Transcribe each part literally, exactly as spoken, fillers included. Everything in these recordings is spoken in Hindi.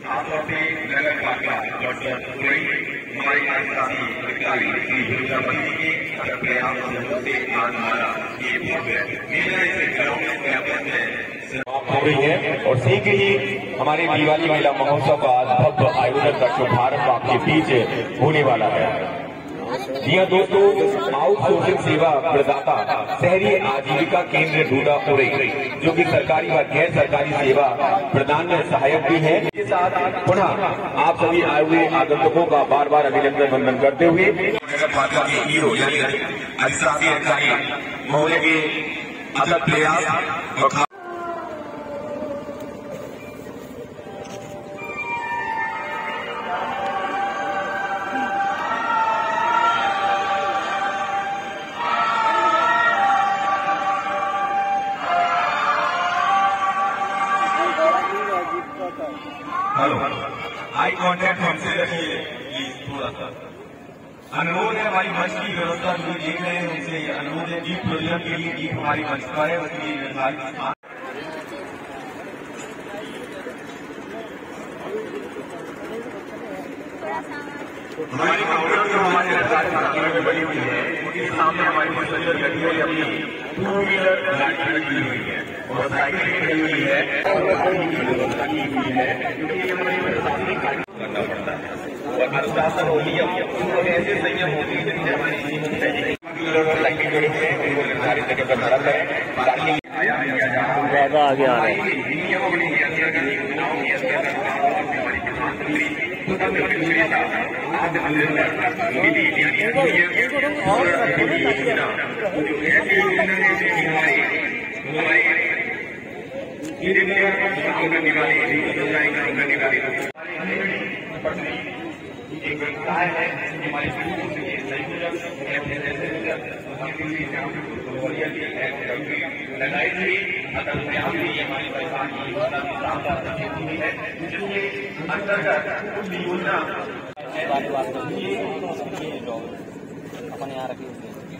आमतौर पे नगर पालिका डॉक्टर पुरई हमारे आदिवासी अधिकारी श्री दुर्गावती के प्रयास से आज हमारा ये भव्य मेला इसे ग्राउंड में व्यापक है हो रही है और शीघ्र ही हमारे दिवाली मेला महोत्सव का आज भव्य आयोजन का शुभारंभ आपके बीच होने वाला है। जी हाँ दोस्तों, आउटसोर्सिंग सेवा प्रदाता शहरी आजीविका केंद्र डूडा पुरई जो कि सरकारी व गैर सरकारी सेवा प्रदान में सहायक भी है, इसके साथ पुनः आप सभी आए हुए आगंतुकों का बार बार अभिनंदन वंदन करते हुए नगर पालिका के हीरो यानी अधिशासी अधिकारी महोदय के अथक प्रयास हेलो, आई कॉन्टेक्ट हमसे रखिए प्लीज थोड़ा सा। अनुरोध है हमारी मंच की व्यवस्था जो देख रहे हैं उनसे अनुरोध है दीप प्रोजेक्ट के लिए दीप हमारी मंच पर है उसकी निर्धारित हमारी काउंटर जो हमारे निर्धारित में बनी हुई है उसके सामने हमारी पैसेंजर लगी हुई अपनी टू व्हीलर गाड़ी खड़ी हुई है और साइकिल खड़ी हुई है क्योंकि हमारी प्रशासनिक कार्य करना पड़ता है और अनुशासन और नियम ऐसे संयम होती है जिससे हमारी साइकिल खड़ी है निर्धारित जगह पर खड़ा है ज्यादा आगे आ रहे हैं नियमों की योजनाओं की हमारी प्रधानमंत्री करने वाले करने वाले एक व्यवसाय है हमारी लगाई हुई हमारी परेशानी है जिसके अंतर्गत कुछ योजना अपन यहाँ रखी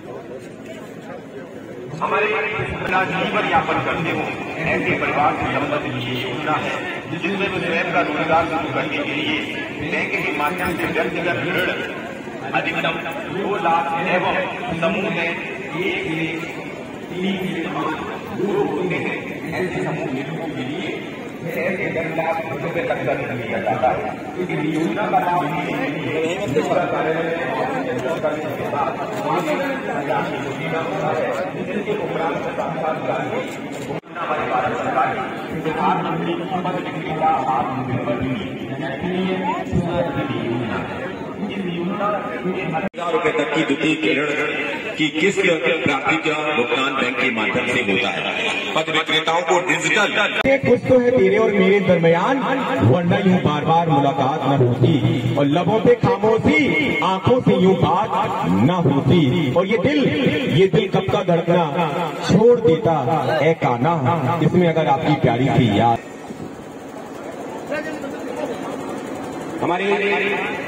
हमारे जीवन यापन करते हो ऐसे परिवार से संबंधित ये योजना है जिसमें स्वयं का रोजगार शुरू करने के लिए बैंक के माध्यम से व्यक्तिगत ऋण अधिकतम दो लाख एवं समूह में एक तीन दो होते हैं ऐसे समूह निगमों के लिए ऐसे दस लाख रुपए तक का ऋण दिया जाता है। इस योजना का लाभ हमारे भारत सरकार प्रधानमंत्री संपद विक्रेता हजार रुपए तक की द्वितीय ऋण की किस्त प्राप्ति का भुगतान बैंक के माध्यम से होता है। पद विक्रेताओं को डिजिटल कुछ तो है तेरे और मेरे दरमियान वरना यूं बार बार मुलाकात न होती और लबों पे खामोशी आंखों से यूं बात न होती और ये दिल ये दिल कब का धड़कना छोड़ देता ए काना इसमें अगर आपकी प्यारी सी याद हमारी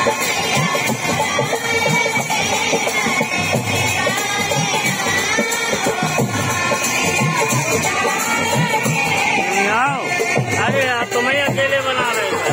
अरे यार तुम्हें अकेले बना रहे हो।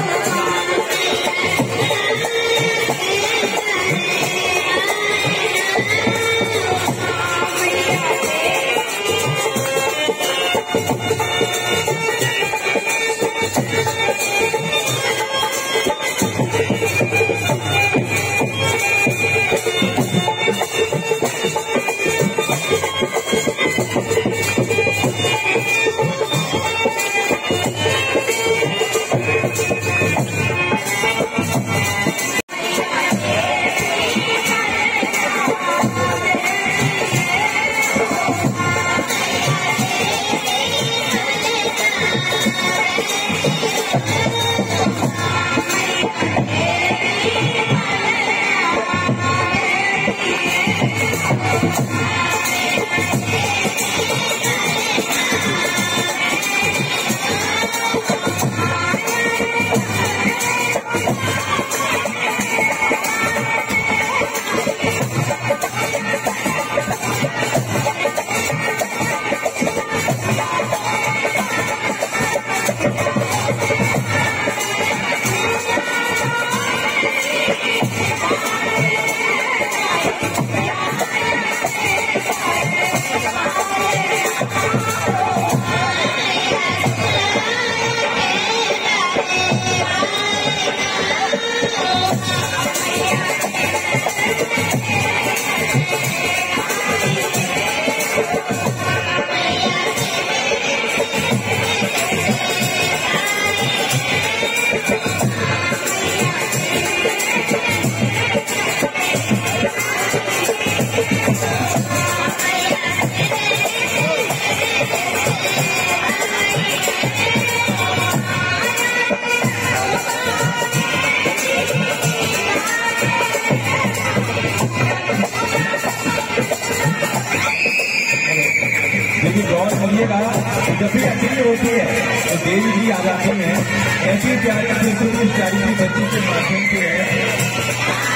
लेकिन गौर करिएगा जब भी अकेली होती है तो देवी जी आ जाते हैं। ऐसी प्यारी खूबसूरत प्यारी की बच्ची के माध्यम से है।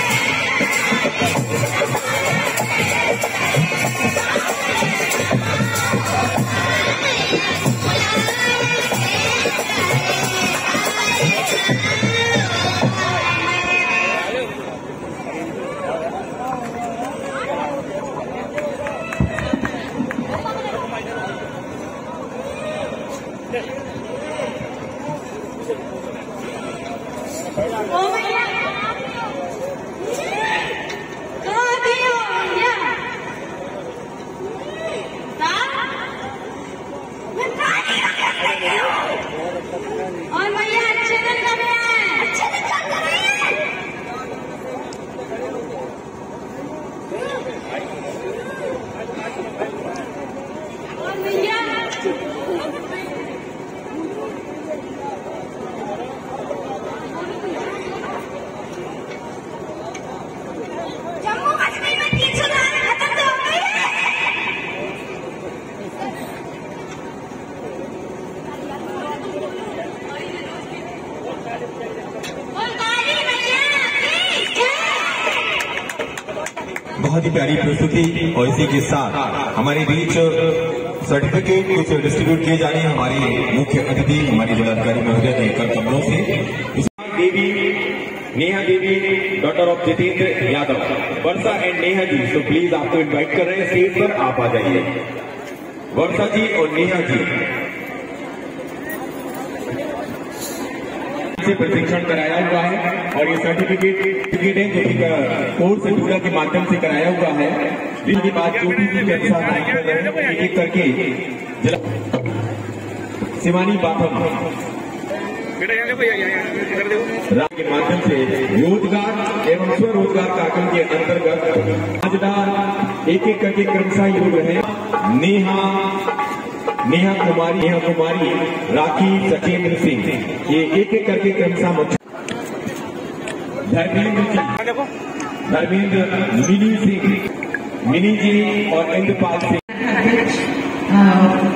और भैया अच्छे दिन कर रहे हैं, अच्छे दिन कर रहे हैं। और भैया जम्मू कश्मीर में तीन सौ धारा खत्म तो हो गई है। बहुत ही प्यारी प्रस्तुति और इसी के साथ हमारे बीच सर्टिफिकेट कुछ डिस्ट्रीब्यूट किए जा रहे हैं। हमारी मुख्य अतिथि हमारी जिलाधिकारी महोदय ने कर कमरों से Devi Neha Devi daughter of Jitendra Yadav Varsha and Neha ji, तो प्लीज आपको इनवाइट कर रहे हैं स्टेज पर, आप आ जाइए। वर्षा जी और नेहा जी से प्रशिक्षण कराया हुआ है और ये सर्टिफिकेट है जो कि कोर्स सेंटर के माध्यम से कराया हुआ है। जिसके बाद जो भी एक एक करके शिवानी बापम के माध्यम से रोजगार एवं स्वरोजगार कार्यक्रम के अंतर्गत मजेदार एक एक करके क्रमशः युग है। नेहा नेहा कुमारी नेहा कुमारी राखी सचेंद्र सिंह, ये एक एक करके क्रमशः धर्मेंद्र जी धर्मेंद्र मिनी सिंह मिनी जी और इंद्रपाल सिंह।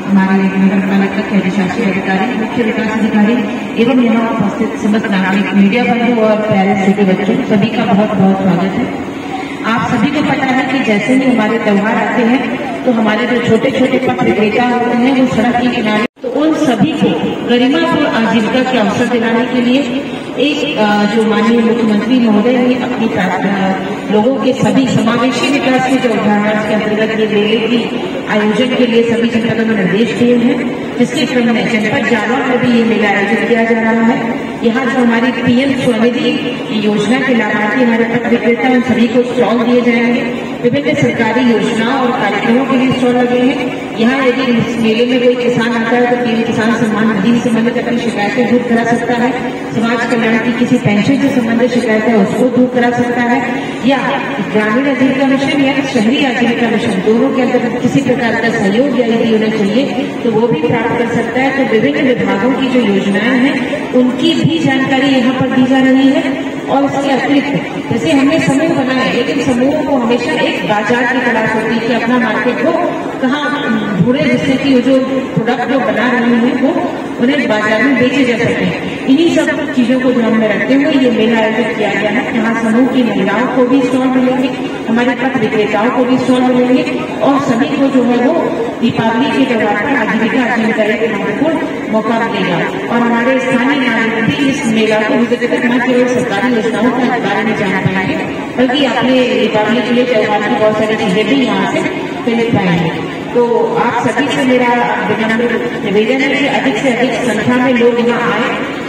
हमारे नगर पालिका के अधिशासी अधिकारी, मुख्य विकास अधिकारी एवं यहाँ उपस्थित समस्त नागरिक, मीडिया बंधु और प्यारे छोटे बच्चों, सभी का बहुत बहुत स्वागत है। आप सभी को पता है कि जैसे ही हमारे त्योहार आते हैं तो हमारे जो छोटे छोटे पथ विक्रेता होते हैं वो सड़क के किनारे, तो उन सभी को गरिमापूर्ण आजीविका के अवसर दिलाने के लिए एक जो माननीय मुख्यमंत्री महोदय ने अपनी लोगों के सभी समावेशी विकास के जो अभ्यास के अंतर्गत ये मेले की आयोजन के लिए सभी जनपदों में निर्देश दिए हैं, जिसके क्रम में जनपद जालौर में भी ये मेला आयोजित किया जा रहा है। यहाँ जो हमारी पीएम स्वनिधि योजना के लाभार्थी हमारे पथ विक्रेता उन सभी को स्टॉल दिए जाएंगे। विभिन्न सरकारी योजनाओं और कार्यक्रमों के लिए स्टॉल लगे हैं। यहाँ यदि इस मेले में कोई किसान आता है तो पीएम किसान सम्मान निधि से संबंधित अपनी शिकायतें दूर करा सकता है, समाज कल्याण की किसी पेंशन से संबंधित शिकायत है उसको दूर करा सकता है, या ग्रामीण आजीविका मिशन या शहरी आजीविका मिशन दोनों के अंतर्गत किसी प्रकार का सहयोग यदि उन्हें चाहिए तो वो भी प्राप्त कर सकता है। तो विभिन्न विभागों की जो योजनाएं हैं उनकी भी जानकारी यहाँ पर दी जा रही है। और इसके अतिरिक्त जैसे हमने समूह बनाए, लेकिन समूहों को हमेशा एक बाजार की तलाश होती है कि अपना मार्केट को कहाँ ढूंढे जिससे कि जो प्रोडक्ट जो बना रहे हैं वो उन्हें बाजार में बेचे जा सके। इन्हीं सब चीजों को ध्यान में रखते हुए ये मेला आयोजित किया गया है। यहाँ समूह की महिलाओं को भी स्टॉल मिलेंगे, हमारे पथ विक्रेताओं को भी स्टॉल मिलेंगे और सभी को जो है वो दीपावली के त्योहार पर आजीविका अर्जन करने के महत्वपूर्ण मौका मिलेगा। और हमारे स्थानीय नागरिक भी इस मेला को विजिट कर न केवल सरकारी योजनाओं के बारे में जान पाएंगे बल्कि अपने दीपावली के लिए त्योहार की बहुत सारी चीजें भी यहाँ से मिल पाएंगे। तो आप सभी से मेरा निवेदन है कि अधिक से अधिक संख्या में लोग यहाँ आए।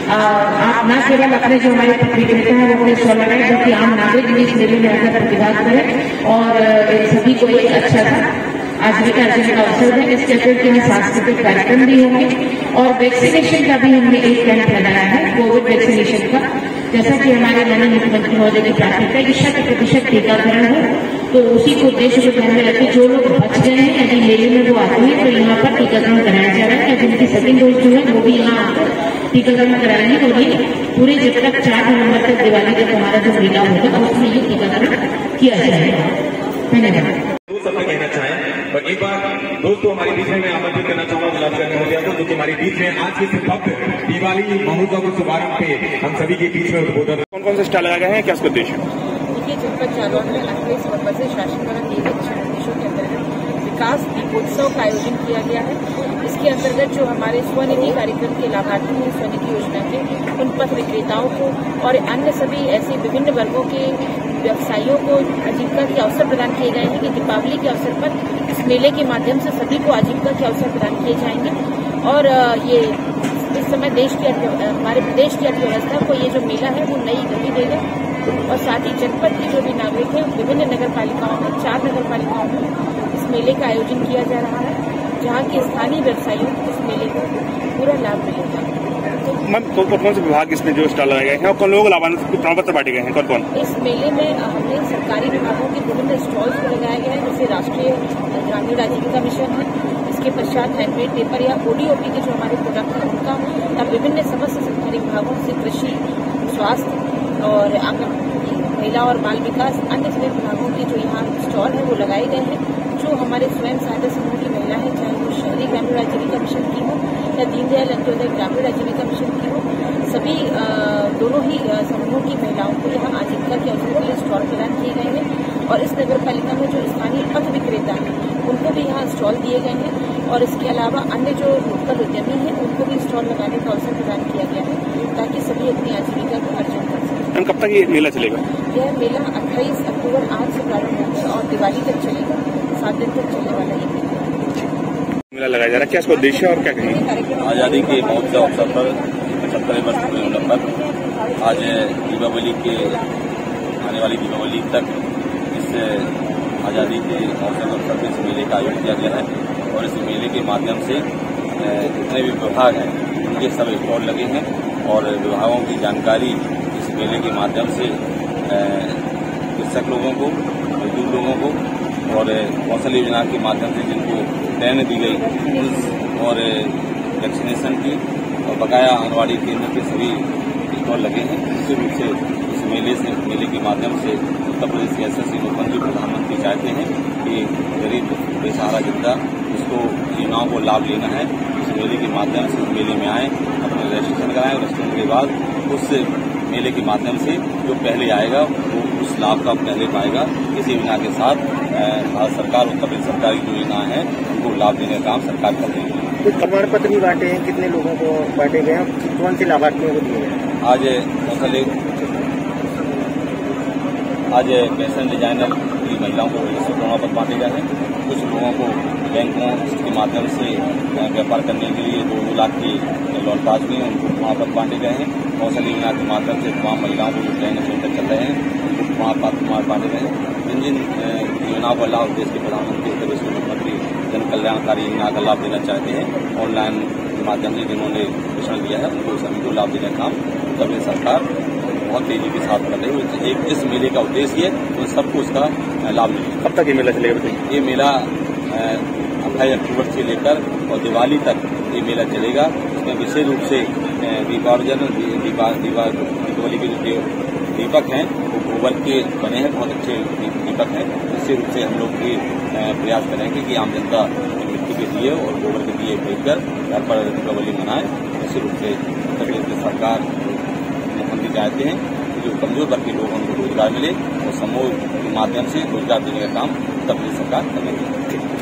आप न केवल अपने जो हमारे पथ विक्रेता हैं वो अपने स्टॉल लगाए, बल्कि आम नागरिक भी इस मेले में आकर प्रतिभाग करें और सभी को एक अच्छा सा आजीविका अर्जन का अवसर है। इसके अतिरिक्त यहाँ सांस्कृतिक कार्यक्रम भी होंगे और वैक्सीनेशन का भी हमने एक कैंप लगाया है, कोविड वैक्सीनेशन का। जैसा कि हमारे माननीय मुख्यमंत्री महोदय की प्राथमिकता है कि शत प्रतिशत टीकाकरण हो, तो उसी को उद्देश्य को ध्यान में रखते जो लोग बच गए हैं यदि मेले में वो आते हैं तो यहाँ पर टीकाकरण कराया जा रहा है। जिनकी सेकेंड डोज जो है वो भी यहाँ आकर टीकाकरण कराएंगे। तो ये पूरे जब तक चार नवम्बर तक दिवाली तक हमारा जो मेला होगा उसमें ये टीकाकरण किया जाएगा। धन्यवाद। कहना चाहें और एक बार दोस्तों हमारे बीच में मैं आमंत्रित करना चाहूंगा गुलाबचंद महोदय को, जो कि हमारे बीच में आज के भव्य दिवाली महोत्सव के शुभारंभ पे हम सभी के बीच में उद्बोधन। कौन कौन से स्टॉल लगाए गए हैं, क्या इसका उद्देश्य? देखिए, जनपद जालौर में अट्ठाईस नवंबर से शासन द्वारा दिए गए दिशा निर्देशों के अंतर्गत विकास दीपोत्सव का आयोजन किया गया है। इसके अंतर्गत जो हमारे स्वनिधि कार्यक्रम के लाभार्थी हैं, स्वनिधि योजना के उन पथ विक्रेताओं को और अन्य सभी ऐसे विभिन्न वर्गों के व्यवसायियों को आजीविका के अवसर प्रदान किए गए हैं कि दीपावली के अवसर पर इस मेले के माध्यम से सभी को आजीविका के अवसर प्रदान किए जाएंगे। और ये इस समय देश की हमारे प्रदेश की अर्थव्यवस्था को ये जो मेला है वो नई गति देगा। और साथ ही जनपद के जो भी नागरिक हैं विभिन्न नगर पालिकाओं में, चार नगर पालिकाओं में इस मेले का आयोजन किया जा रहा है, जहाँ के स्थानीय व्यवसायियों को इस मेले का पूरा लाभ मिलेगा। मैम कौन कौन से विभाग इसमें जो स्टॉल लगाए गए हैं और कौन लोगों को लाभान्वित प्रमाण पत्र बांटे गए हैं, कौन कौन? इस मेले में हमने सरकारी विभागों के विभिन्न स्टॉल्स को लगाया गया है, जैसे राष्ट्रीय ग्रामीण आजीविका मिशन है, इसके पश्चात हैंडमेड पेपर या ओडीओपी के जो हमारे प्रोडक्ट हैं उनका, तब विभिन्न समस्त सरकारी विभागों से कृषि, स्वास्थ्य और आंगन महिला और बाल विकास अन्य सभी विभागों के जो यहाँ स्टॉल है वो लगाए गए हैं। जो हमारे स्वयं सहायता समूह की महिला है, चाहे वो शहरी ग्रामीण आजीविका मिशन की हो या दीनदयाल अंत्योदय ग्रामीण आजीविका मिशन की हो, सभी दोनों ही समूहों की महिलाओं को यहाँ आजीविका के अवसर के लिए स्टॉल प्रदान किए गए हैं। और इस नगर पालिका में जो स्थानीय पथ विक्रेता हैं उनको भी यहाँ स्टॉल दिए गए हैं और इसके अलावा अन्य जो लोकल उद्यमी हैं उनको भी स्टॉल लगाने का अवसर प्रदान किया गया है ताकि सभी अपनी आजीविका को अर्जन कर सकें। कब तक ये मेला चलेगा? यह मेला अट्ठाईस अक्टूबर आज से प्रारंभ होगा और दिवाली तक चलेगा, सात दिन तक चलने वाला ये मेला लगाया जा रहा है। क्या इसका उद्देश्य और क्या कहेंगे? आज़ादी के महोत्सव अवसर पर पचहत्तरवें वर्ष पूरे होने पर आज दीपावली के आने वाली दीपावली तक इस आज़ादी के अवसर पर इस मेले का आयोजन किया गया है। और इस मेले के माध्यम से जितने भी विभाग हैं उनके सब स्टॉल लगे हैं और विभागों की जानकारी इस मेले के माध्यम से कृषक लोगों को, मजदूर लोगों को और कौशल योजना के माध्यम से जिनको ट्रेन दी गई और वैक्सीनेशन की और बकाया आंगनबाड़ी केंद्र के सभी स्टॉल लगे हैं। निश्चित रूप से इस मेले से मेले के माध्यम से उत्तर प्रदेश के यशस्वी मुख्यमंत्री प्रधानमंत्री चाहते हैं कि गरीब बेसहारा जनता इसको योजनाओं को लाभ लेना है, इस मेले के माध्यम से मेले में आए, अपना रजिस्ट्रेशन कराएं और रजिस्ट्रेशन के बाद उस मेले के माध्यम से जो पहले आएगा वो उस लाभ का पहले पाएगा। इस योजना के साथ भारत सरकार, उत्तर प्रदेश सरकार की जो योजना है उनको लाभ देने का काम सरकार कर रही है। कुछ प्रमाण पत्र भी बांटे हैं, कितने लोगों को बांटे गए हैं, कौन से लाभार्थियों को दिए गए? आज कौशल आज फैशन डिजाइनर की महिलाओं को रजिस्टर प्रमाण पत्र बांटे गए हैं। कुछ लोगों को बैंकों के माध्यम से व्यापार करने के लिए दो दो लाख की लोन पास हुई है, उनको प्रमाण पत्र बांटे गए हैं। कौशल योजना के माध्यम से तमाम महिलाओं को जो ट्रेनिंग सेंटर चल रहे हैं उनको प्रमाण पत्र बांटे गए हैं। जिन जिन योजनाओं का लाभ देश के प्रधानमंत्री, उत्तर प्रदेश के मुख्यमंत्री जन कल्याणकारी योजना का लाभ देना चाहते हैं, ऑनलाइन के माध्यम से जिन्होंने घोषणा दिया है उनको सभी को लाभ देने का काम उत्तर प्रदेश सरकार बहुत तेजी के साथ कर रही है। एक इस मेले का उद्देश्य है उन सबको उसका लाभ मिले। कब तक ये मेला चलेगा? ये मेला अट्ठाईस अक्टूबर से लेकर और दिवाली तक ये मेला चलेगा। इसमें विशेष रूप से दीपावली दीपा, दीपा, दीपावली के जो दीपक हैं वो गोबर के बने हैं, बहुत अच्छे दीपक हैं। निश्चित रूप से हम लोग ये प्रयास करेंगे कि आम जनता मिट्टी के दिए और गोबर के दिए खरीदकर घर पर दीपावली मनाएं। निश्चित रूप से उत्तर प्रदेश की सरकार मुख्यमंत्री चाहते हैं कि जो कमजोर वर्ग के लोग उनको रोजगार मिले और समूह के माध्यम से रोजगार देने का काम उत्तर प्रदेश सरकार करेगी।